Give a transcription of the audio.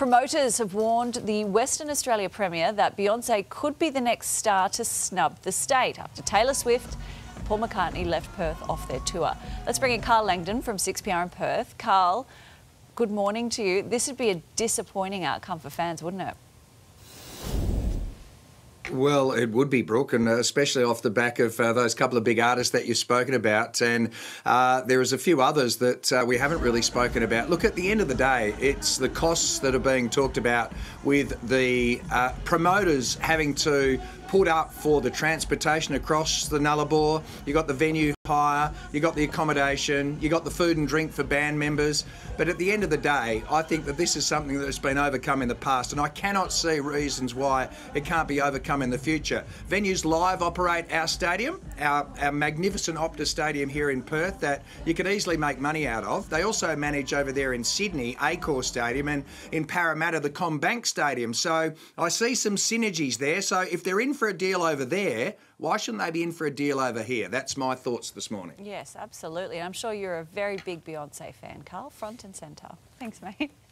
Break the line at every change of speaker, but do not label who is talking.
Promoters have warned the Western Australia Premier that Beyoncé could be the next star to snub the state after Taylor Swift and Paul McCartney left Perth off their tour. Let's bring in Carl Langdon from 6PR in Perth. Carl, good morning to you. This would be a disappointing outcome for fans, wouldn't it?
Well, it would be, Brooke, and especially off the back of those couple of big artists that you've spoken about. And there is a few others that we haven't really spoken about. Look, at the end of the day, it's the costs that are being talked about with the promoters having to put up for the transportation across the Nullarbor. You got the venue hire, you got the accommodation, you got the food and drink for band members. But at the end of the day, I think that this is something that's been overcome in the past, and I cannot see reasons why it can't be overcome in the future. Venues Live operate our stadium, our magnificent Optus Stadium here in Perth that you could easily make money out of. They also manage over there in Sydney, Accor Stadium, and in Parramatta, the CommBank Stadium. So I see some synergies there. So if they're in for a deal over there, why shouldn't they be in for a deal over here? That's my thoughts this morning.
Yes, absolutely. I'm sure you're a very big Beyoncé fan, Carl, front and centre. Thanks, mate.